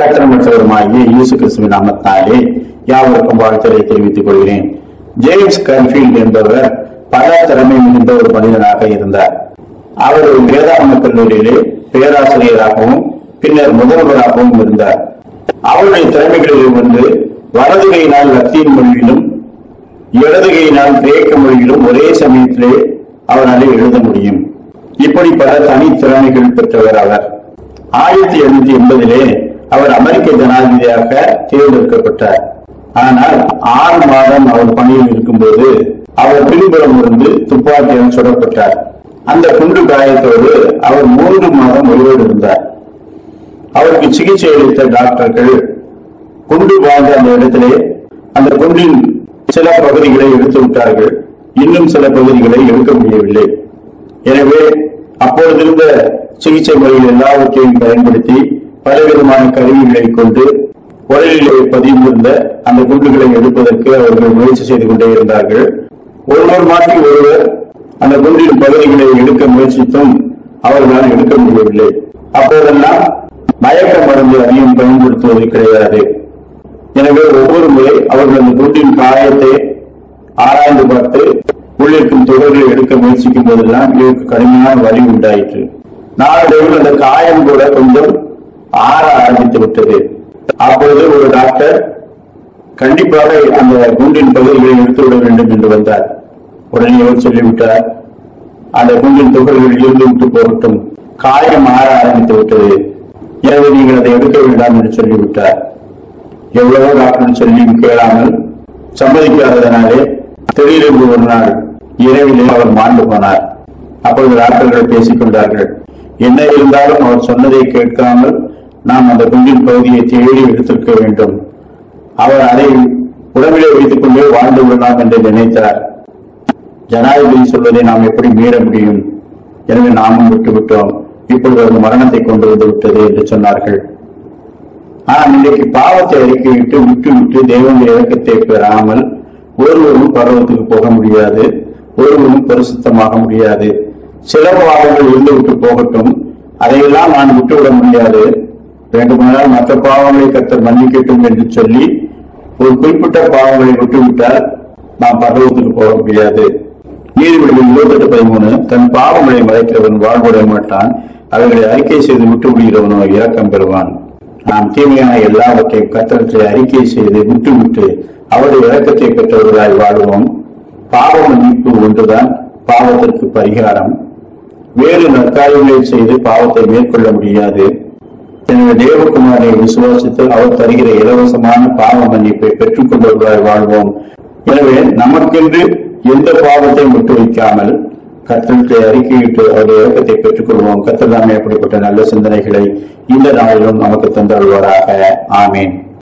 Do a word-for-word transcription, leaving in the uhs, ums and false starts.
கட்டணமற்றவருமாகிய இயேசு கிறிஸ்துவின் நாமத்தாலே யாவருக்கும் வாழ்த்துரை தெரிவித்துக் கொள்கிறேன். ஜேம்ஸ் கன்ஃபீல்ட் என்பவர் பல திறமை மிகுந்த ஒரு மனிதனாக இருந்தார். அவர் ஒரு வேதாகம கல்லூரியிலே பேராசிரியராகவும் பின்னர் முதல்வராகவும் இருந்தார். அவருடைய திறமைகளில் ஒன்று வலது கையினால் லத்தீன் மொழியிலும் இடது கையினால் கிரேக்க மொழியிலும் ஒரே சமயத்திலே அவரால் எழுத முடியும். இப்படி பல தனி திறமைகள் பெற்றவர் அவர். ஆயிரத்தி எழுநூத்தி எண்பதிலே அவர் அமெரிக்க ஜனாதிபதியாக தேர்ந்தெடுக்கப்பட்டார். ஆனால் ஆறு மாதம் அவர் பணியில் இருக்கும்போது அவர் பின்புறம் இருந்து துப்பாக்கியால் சுடப்பட்டார். அந்த குண்டு காயத்தோடு அவர் மூன்று மாதம் உயிரோடு இருந்தார். அவருக்கு சிகிச்சை அளித்த டாக்டர்கள் குண்டு வாழ்ந்த அந்த இடத்திலே அந்த குண்டின் சில பகுதிகளை எடுத்து விட்டார்கள். இன்னும் சில பகுதிகளை எடுக்க முடியவில்லை. எனவே அப்பொழுதிருந்த சிகிச்சை முறைகள் எல்லாவற்றையும் பயன்படுத்தி பலவிதமான கருவிகளை கொண்டு உடலிலே பதிந்திருந்த அந்த குண்டுகளை எடுப்பதற்கு அவர்கள் முயற்சி செய்து கொண்டே இருந்தார்கள். ஒருவர் மாற்றி ஒருவர் அந்த குண்டின் பகுதிகளை எடுக்க முயற்சித்தும் அவர்களால் எடுக்க முடியவில்லை. அப்போதெல்லாம் மயக்க மருந்து அதிகம் பயன்படுத்துவது கிடையாது. எனவே ஒவ்வொரு முறை அவர்கள் அந்த குண்டின் காயத்தை ஆராய்ந்து பார்த்து உள்ளிருக்கும் துகள்களை எடுக்க முயற்சிக்கும் போதெல்லாம் இவருக்கு கடுமையான வலி உண்டாயிற்று. நாளடைவில் அந்த காயம் கூட கொஞ்சம் ஆற ஆரம்பித்து விட்டது. அப்பொழுது ஒரு டாக்டர் கண்டிப்பாக அந்த குண்டின் பகுதிகளை எடுத்துவிட வேண்டும் என்று வந்தார். உடனே அவர் சொல்லிவிட்டார், அந்த குண்டின் துகள்கள் இருந்து விட்டு போகட்டும், காயம் ஆற ஆரம்பித்து விட்டது, எனவே நீங்கள் அதை எடுக்க வேண்டாம் என்று சொல்லிவிட்டார். எவ்வளவோ டாக்டர் சொல்லி கேளாமல் சம்மதிக்காததனாலே திடீரென்று ஒரு நாள் இரவிலே அவர் மாண்டு போனார். அப்பொழுது டாக்டர்கள் பேசிக் கொண்டார்கள், என்ன இருந்தாலும் அவர் சொன்னதை கேட்காமல் நாம் அந்த குண்டின் பகுதியை தேடி எடுத்திருக்க வேண்டும். அவர் அதை உடம்பிலே வைத்துக் கொண்டே வாழ்ந்து விடலாம் என்று நினைத்தார். ஜனாதிபதி சொல்வதை நாம் எப்படி மீற முடியும்? எனவே நாமும் விட்டுவிட்டோம். இப்பொழுது அது மரணத்தை கொண்டு வந்து விட்டது என்று சொன்னார்கள். ஆனால் இன்றைக்கு பாவத்தை அறிக்கையிட்டு விட்டு விட்டு தேவனுடைய இறக்கத்தை பெறாமல் ஒருவரும் பருவத்துக்கு போக முடியாது, ஒருவரும் பரிசுத்தமாக முடியாது. சில பாவங்கள் இருந்து விட்டு போகட்டும், அதையெல்லாம் நான் விட்டுவிட முடியாது. வேண்டுமானால் மற்ற பாவங்களை கர்த்தர் மன்னிக்கட்டும் என்று சொல்லி ஒரு குறிப்பிட்ட பாவங்களை விட்டுவிட்டால் நாம் பருவத்துக்கு போக முடியாது. நீதிபதிகள் இருபத்தி எட்டு பதிமூணு தன் பாவங்களை மறைக்கிறவன் வாழ்வுடைய மாட்டான், அவைகளை அறிக்கை செய்து விட்டு விடுகிறவனோ இரக்கம் பெறுவான். நாம் தீமையான எல்லாவற்றையும் கர்த்தரை அறிக்கை செய்து விட்டுவிட்டு அவருடைய இரக்கத்தை பெற்றவர்களாய் வாழ்வோம். பாவ மன்னிப்பு ஒன்றுதான் பாவத்திற்கு பரிகாரம். வேறு நற்காரியங்களை செய்து பாவத்தை மேற்கொள்ள முடியாது. எனவே தேவகுமாரை விசுவாசித்து அவர் தருகிற இலவசமான பாவ மன்னிப்பை பெற்றுக் கொண்டவர்களாய் வாழ்வோம். எனவே நமக்கென்று எந்த பாவத்தையும் விட்டு வைக்காமல் கர்த்தரை அறிக்கையிட்டு அவருடைய இறக்கத்தை பெற்றுக் கொள்வோம். கர்த்தர் தாமே அப்படிப்பட்ட நல்ல சிந்தனைகளை இந்த நாளிலும் நமக்கு தந்தருள்வாராக. ஆமேன்.